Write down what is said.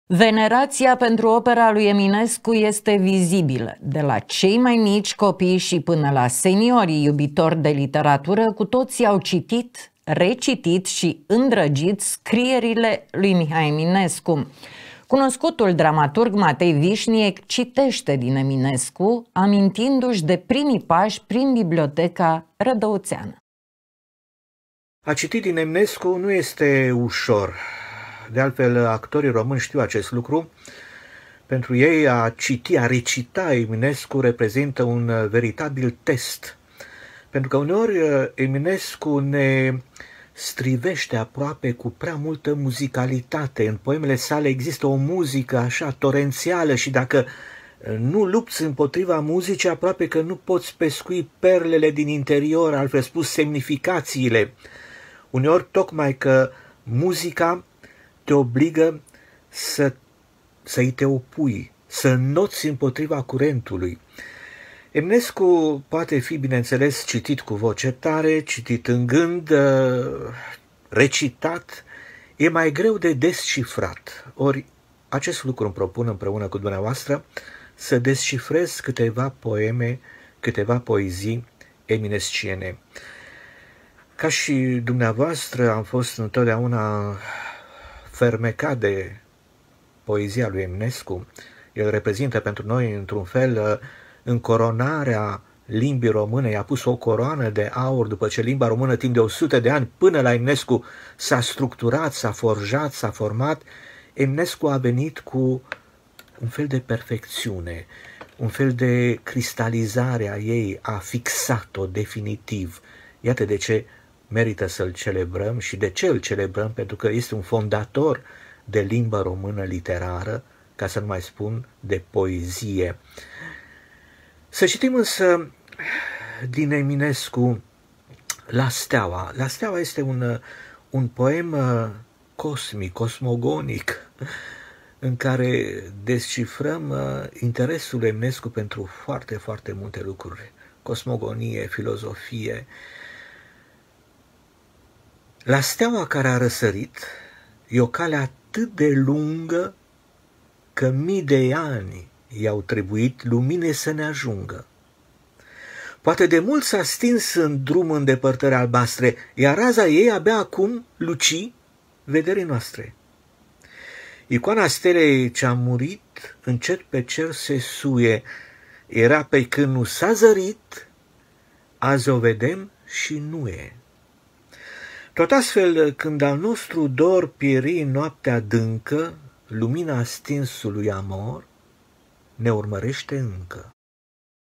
Venerația pentru opera lui Eminescu este vizibilă, de la cei mai mici copii și până la seniorii iubitori de literatură, cu toții au citit, recitit și îndrăgit scrierile lui Mihai Eminescu. Cunoscutul dramaturg Matei Vișniec citește din Eminescu, amintindu-și de primii pași prin biblioteca rădăuțeană. A citi din Eminescu nu este ușor. De altfel, actorii români știu acest lucru. Pentru ei, a citi, a recita Eminescu reprezintă un veritabil test. Pentru că uneori Eminescu ne strivește aproape cu prea multă muzicalitate. În poemele sale există o muzică așa torențială și dacă nu lupți împotriva muzicii, aproape că nu poți pescui perlele din interior, altfel spus semnificațiile. Uneori tocmai că muzica te obligă să-i te opui, să înnoți împotriva curentului. Eminescu poate fi, bineînțeles, citit cu voce tare, citit în gând, recitat, e mai greu de descifrat. Ori acest lucru îmi propun împreună cu dumneavoastră să descifrez câteva poeme, câteva poezii eminesciene. Ca și dumneavoastră am fost întotdeauna fermecat de poezia lui Eminescu. El reprezintă pentru noi, într-un fel, încoronarea limbii române. I-a pus o coroană de aur după ce limba română timp de 100 de ani până la Eminescu s-a structurat, s-a forjat, s-a format. Eminescu a venit cu un fel de perfecțiune, un fel de cristalizare a ei, a fixat-o definitiv. Iată de ce merită să-l celebrăm și de ce îl celebrăm, pentru că este un fondator de limba română literară, ca să nu mai spun de poezie. Să citim însă din Eminescu La Steaua. La Steaua este un poem cosmic, cosmogonic, în care descifrăm interesul Eminescu pentru foarte, foarte multe lucruri. Cosmogonie, filozofie. La steaua care a răsărit e o cale atât de lungă că mii de ani i-au trebuit lumine să ne ajungă. Poate de mult s-a stins în drum îndepărtări albastre, iar raza ei abia acum luci vederii noastre. Icoana stelei ce-a murit încet pe cer se suie, era pe când nu s-a zărit, azi o vedem și nu e. Tot astfel, când al nostru dor pieri în noaptea adâncă, lumina stinsului amor ne urmărește încă.